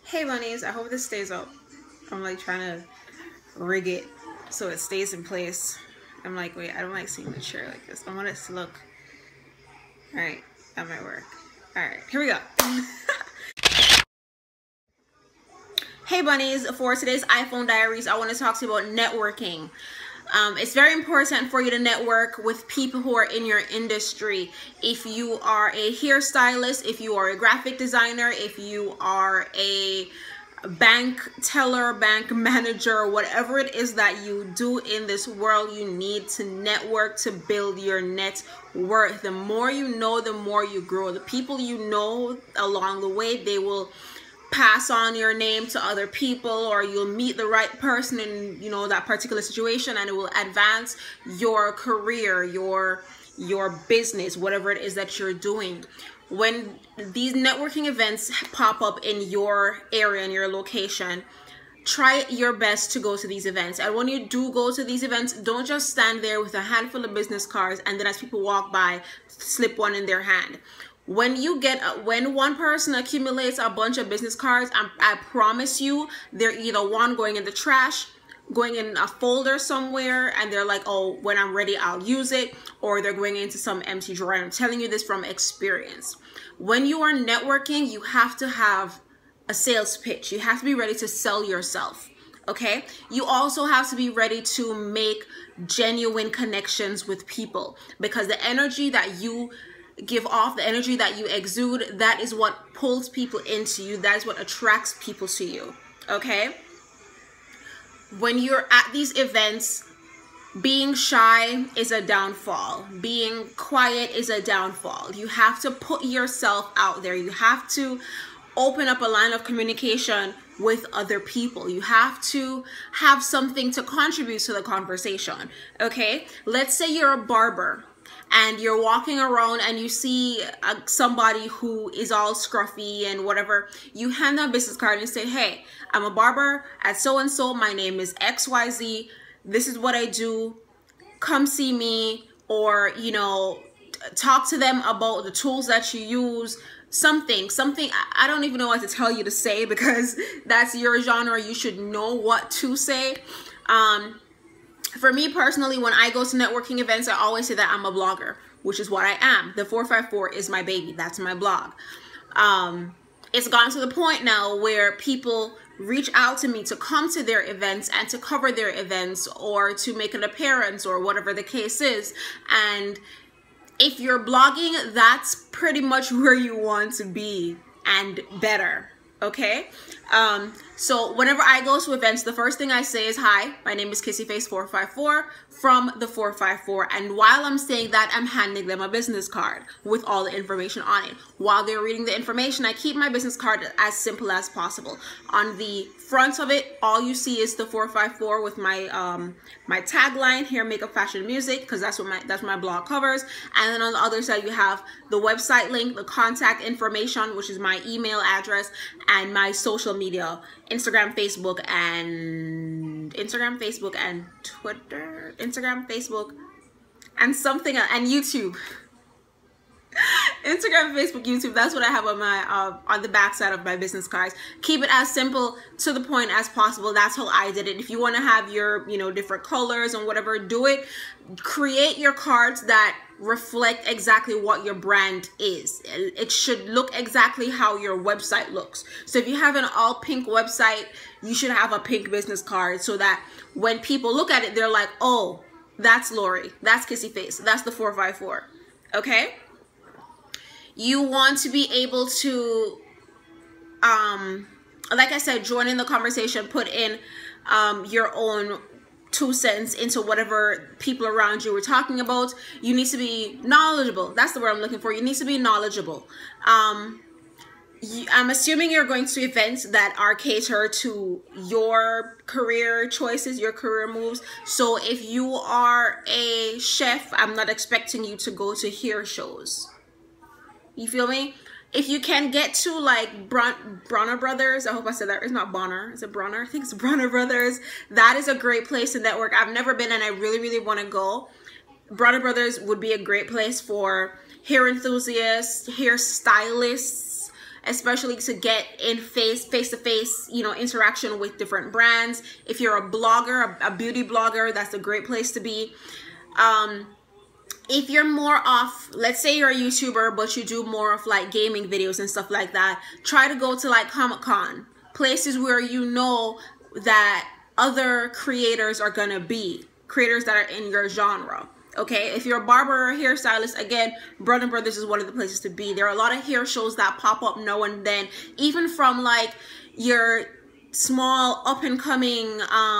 Hey bunnies, I hope this stays up. I'm like trying to rig it so it stays in place. I'm like, wait, I don't like seeing the chair like this. I want it to look. Alright, that might work. Alright, here we go. Hey bunnies, for today's iPhone Diaries, I want to talk to you about networking. It's very important for you to network with people who are in your industry. If you are a hairstylist, if you are a graphic designer, if you are a bank teller, bank manager, whatever it is that you do in this world, you need to network to build your net worth. The more you know, the more you grow. The people you know along the way, they will pass on your name to other people, or you'll meet the right person in that particular situation, and it will advance your career, your business, whatever it is that you're doing. When these networking events pop up in your area, in your location, try your best to go to these events. And when you do go to these events, don't just stand there with a handful of business cards and then as people walk by, slip one in their hand. When one person accumulates a bunch of business cards, I promise you, they're either one going in the trash, going in a folder somewhere, and they're like, oh, when I'm ready, I'll use it, or they're going into some empty drawer. I'm telling you this from experience. When you are networking, you have to have a sales pitch. You have to be ready to sell yourself. Okay? You also have to be ready to make genuine connections with people, because the energy that you give off, the energy that you exude, that is what pulls people into you. That is what attracts people to you. Okay? When you're at these events, being shy is a downfall. Being quiet is a downfall. You have to put yourself out there. You have to open up a line of communication with other people. You have to have something to contribute to the conversation. Okay? Let's say you're a barber and you're walking around and you see somebody who is all scruffy and whatever. You hand them a business card and say, hey, I'm a barber at so-and-so. My name is XYZ. This is what I do. Come see me. Or, talk to them about the tools that you use. Something, I don't even know what to tell you to say, because that's your genre. You should know what to say. For me personally, when I go to networking events, I always say that I'm a blogger, which is what I am. The 454 is my baby. That's my blog. It's gotten to the point now where people reach out to me to come to their events and to cover their events, or to make an appearance, or whatever the case is. And if you're blogging, that's pretty much where you want to be, and better. Okay? So whenever I go to events, the first thing I say is, hi, my name is Kissyface454 from the 454. And while I'm saying that, I'm handing them a business card with all the information on it. While they're reading the information, I keep my business card as simple as possible. On the front of it, all you see is the 454 with my my tagline, hair, makeup, fashion, music, because that's what my blog covers. And then on the other side, you have the website link, the contact information, which is my email address, and my social media, Instagram, Facebook, and Twitter, Instagram, Facebook, and something else, and YouTube. Instagram, Facebook, YouTube. That's what I have on my on the back side of my business cards. Keep it as simple to the point as possible. That's how I did it. If you want to have your different colors and whatever, do it. Create your cards that reflect exactly what your brand is. It should look exactly how your website looks. So if you have an all pink website, you should have a pink business card, so that when people look at it, they're like, oh, that's Lori, that's Kissy Face, that's the 454. Okay? You want to be able to, like I said, join in the conversation, put in your own 2 cents into whatever people around you were talking about. You need to be knowledgeable. That's the word I'm looking for. You need to be knowledgeable. I'm assuming you're going to events that are catered to your career choices, your career moves. So if you are a chef, I'm not expecting you to go to hair shows. You feel me? If you can get to like Bronner Brothers, I hope I said that. It's not Bonner. Is it Bronner? I think it's Bronner Brothers. That is a great place to network. I've never been, and I really, really want to go. Bronner Brothers would be a great place for hair enthusiasts, hair stylists, especially to get in face-to-face, you know, interaction with different brands. If you're a blogger, a beauty blogger, that's a great place to be. If you're more off, let's say you're a YouTuber, but you do more of like gaming videos and stuff like that, try to go to like Comic-Con, places where you know that other creators are gonna be, creators that are in your genre. Okay, if you're a barber or a hairstylist, again, Brother Brothers is one of the places to be. There are a lot of hair shows that pop up now and then, even from like your small up-and-coming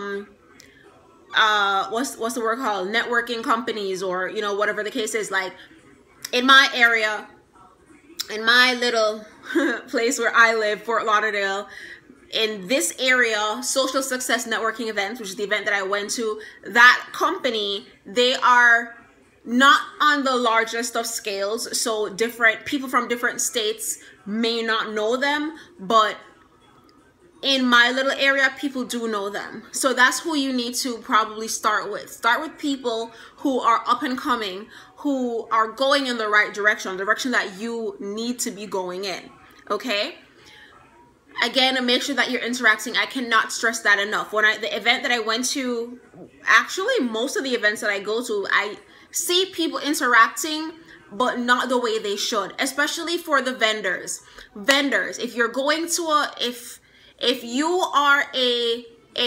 what's the word called, networking companies, or you know, whatever the case is. Like in my area, in my little place where I live, Fort Lauderdale, in this area, Social Success Networking Events, which is the event that I went to, that company, they are not on the largest of scales, so different people from different states may not know them, but in my little area, people do know them. So that's who you need to probably start with. Start with people who are up and coming, who are going in the right direction, the direction that you need to be going in, okay? Again, make sure that you're interacting. I cannot stress that enough. The event that I went to, actually most of the events that I go to, I see people interacting, but not the way they should, especially for the vendors. Vendors, if you're going to if you are a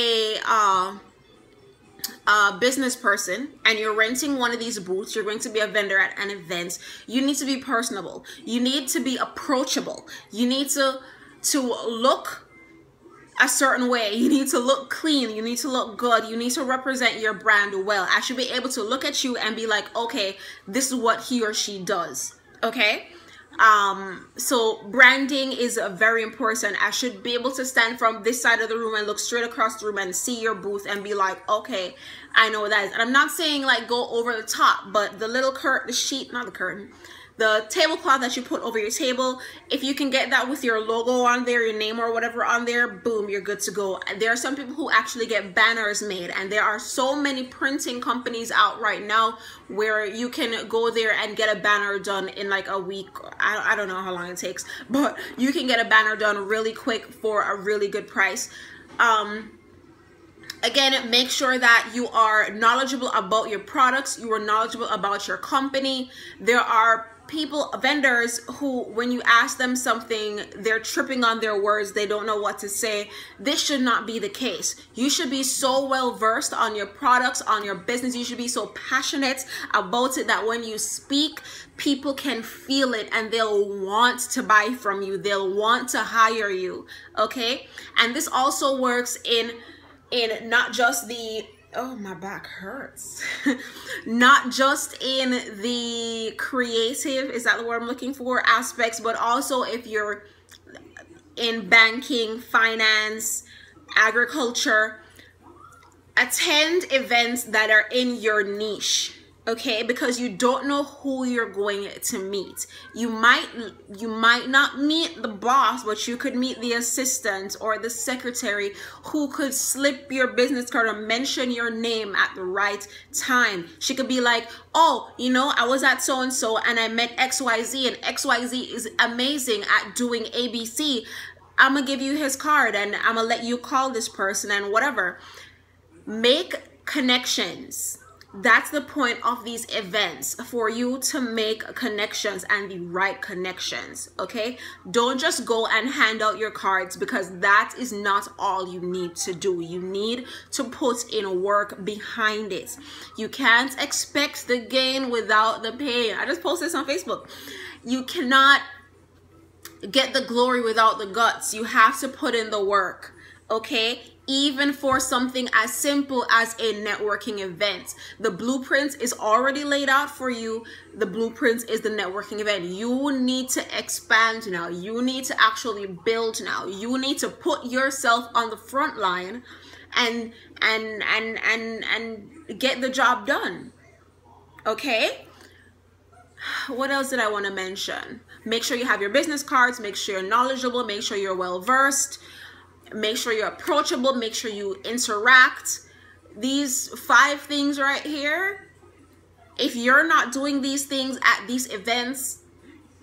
business person and you're renting one of these booths, you're going to be a vendor at an event, you need to be personable. You need to be approachable. You need to look a certain way. You need to look clean. You need to look good. You need to represent your brand well. I should be able to look at you and be like, okay, this is what he or she does. Okay? So branding is very important. I should be able to stand from this side of the room and look straight across the room and see your booth and be like, okay, I know what that is. And I'm not saying like go over the top, but the little the tablecloth that you put over your table, if you can get that with your logo on there, your name or whatever on there, boom, you're good to go. There are some people who actually get banners made, and there are so many printing companies out right now where you can go there and get a banner done in like a week. I don't know how long it takes, but you can get a banner done really quick for a really good price. Again, make sure that you are knowledgeable about your products, you are knowledgeable about your company. There are vendors who, when you ask them something, they're tripping on their words, they don't know what to say. This should not be the case. You should be so well versed on your products, on your business. You should be so passionate about it that when you speak, people can feel it and they'll want to buy from you. They'll want to hire you, okay? And this also works in not just the, oh, my back hurts. Not just in the creative, is that the word I'm looking for, aspects, but also if you're in banking, finance, agriculture, attend events that are in your niche. Okay, because you don't know who you're going to meet. You might not meet the boss, but you could meet the assistant or the secretary who could slip your business card or mention your name at the right time. She could be like, oh, you know, I was at so-and-so and I met XYZ, and XYZ is amazing at doing ABC. I'm gonna give you his card and I'm gonna let you call this person and whatever. Make connections. That's the point of these events, for you to make connections and the right connections, okay? Don't just go and hand out your cards, because that is not all you need to do. You need to put in work behind it. You can't expect the gain without the pain. I just posted this on Facebook. You cannot get the glory without the guts. You have to put in the work, okay? Even for something as simple as a networking event, the blueprint is already laid out for you. The blueprint is the networking event. You need to expand now. You need to actually build now. You need to put yourself on the front line and get the job done. Okay? What else did I want to mention? Make sure you have your business cards. Make sure you're knowledgeable. Make sure you're well versed. Make sure you're approachable. Make sure you interact. These 5 things right here, if you're not doing these things at these events,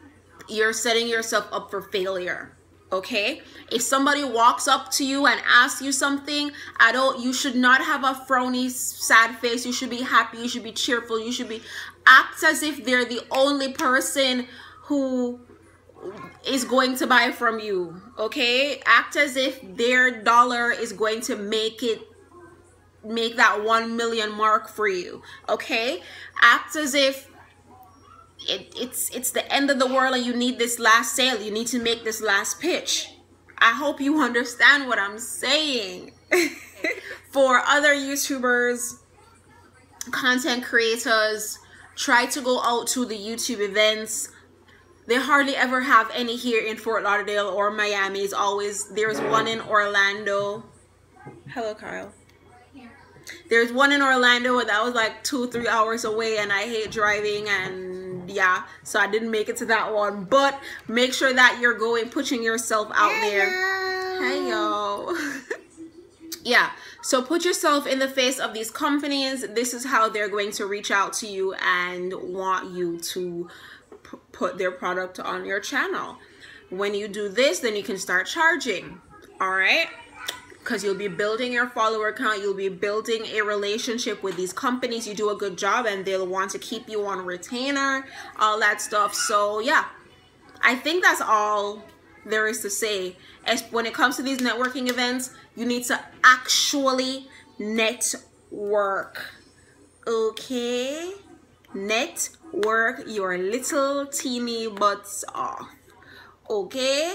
you're setting yourself up for failure. Okay, if somebody walks up to you and asks you something, you should not have a frowny, sad face. You should be happy. You should be cheerful. You should act as if they're the only person who is going to buy from you. Okay, act as if their dollar is going to make that 1 million mark for you. Okay, act as if it's the end of the world and you need this last sale. You need to make this last pitch. I hope you understand what I'm saying. For other YouTubers, content creators, try to go out to the YouTube events. They hardly ever have any here in Fort Lauderdale or Miami. There's one in Orlando. Hello, Kyle. There's one in Orlando that was like 2-3 hours away, and I hate driving, and yeah, so I didn't make it to that one. But make sure that you're putting yourself out there. Hey, yo. Yeah, so put yourself in the face of these companies. This is how they're going to reach out to you and want you to put their product on your channel. When you do this, then you can start charging. All right, because you'll be building your follower count. You'll be building a relationship with these companies. You do a good job and they'll want to keep you on retainer, all that stuff. So yeah, I think that's all there is to say. As when it comes to these networking events, you need to actually network. Okay, network your little teeny butts off. Okay.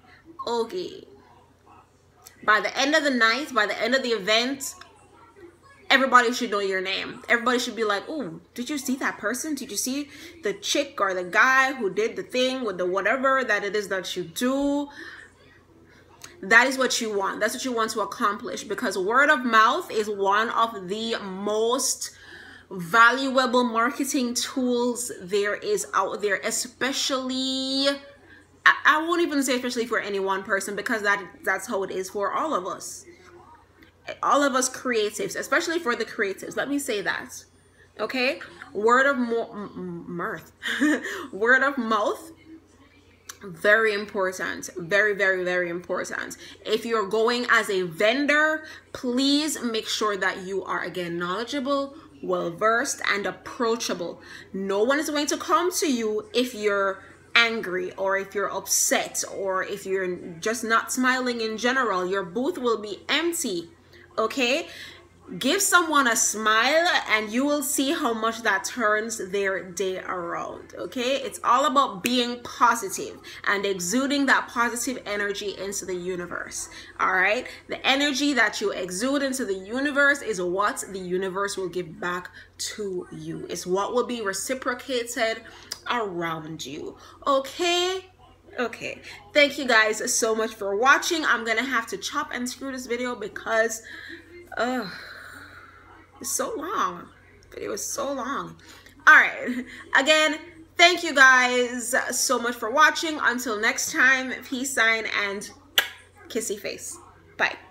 By the end of the night, by the end of the event, everybody should know your name. Everybody should be like, oh, did you see that person? Did you see the chick or the guy who did the thing with the whatever that it is that you do? That is what you want. That's what you want to accomplish, because word of mouth is one of the most valuable marketing tools there is out there, especially, I won't even say especially for any one person, because that's how it is for all of us. All of us creatives, especially for the creatives. Let me say that. Okay? Word of word of mouth, very important. Very, very, very important. If you're going as a vendor, please make sure that you are, again, knowledgeable, well-versed, and approachable. No one is going to come to you if you're angry or if you're upset or if you're just not smiling in general. Your booth will be empty. Okay, give someone a smile and you will see how much that turns their day around. Okay, it's all about being positive and exuding that positive energy into the universe. All right, the energy that you exude into the universe is what the universe will give back to you. It's what will be reciprocated around you. Okay, thank you guys so much for watching. I'm gonna have to chop and screw this video because it's so long. The video is so long. All right, again, thank you guys so much for watching. Until next time, peace, sign, and kissy face. Bye.